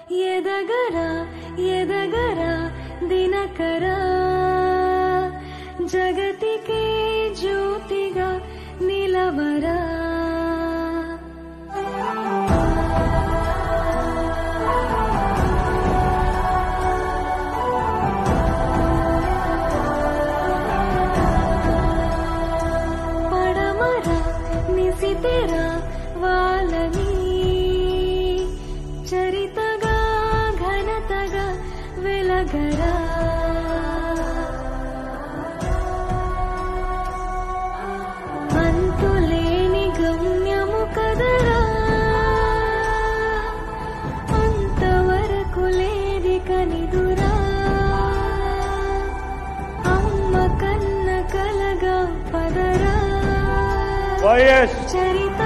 ఎదగరా ఎదగరా దినకరా జగతికే జ్యోతిగా నిలవరా పడమరా నిశితెరా వాళ్ళని చరితగా ఘనతగా వెలగరా అంతులేని గమ్యము కదరా అంతవరకు లేది కనిదురా అమ్మ కన్న కలగా పదరా చరిత